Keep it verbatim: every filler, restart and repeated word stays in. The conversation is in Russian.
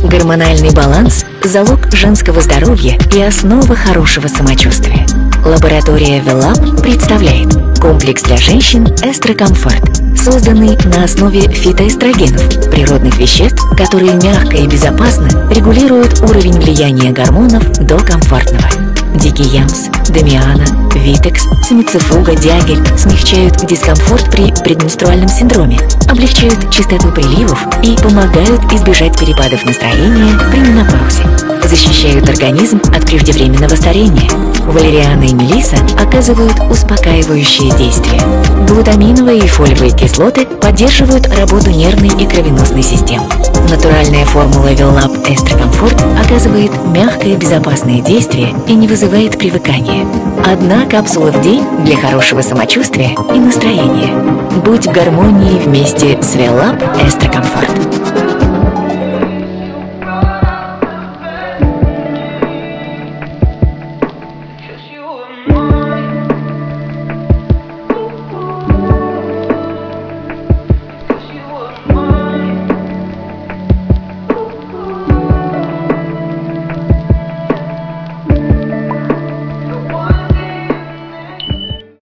Гормональный баланс – залог женского здоровья и основа хорошего самочувствия. Лаборатория Веллаб представляет комплекс для женщин «Эстрокомфорт», созданный на основе фитоэстрогенов, природных веществ, которые мягко и безопасно регулируют уровень влияния гормонов до комфортного. Дикий ямс, домиана, витекс, цимицифуга, диагель смягчают дискомфорт при предменструальном синдроме, облегчают частоту приливов и помогают избежать перепадов настроения при менопаузе. Защищают организм от преждевременного старения. Валериана и мелиса оказывают успокаивающее действие. Глутаминовые и фолиевые кислоты поддерживают работу нервной и кровеносной систем. Натуральная формула Веллаб Эстрокомфорт оказывает мягкое и безопасное действие и не вызывает привыкания. Одна капсула в день для хорошего самочувствия и настроения. Будь в гармонии вместе с Веллаб Эстрокомфорт.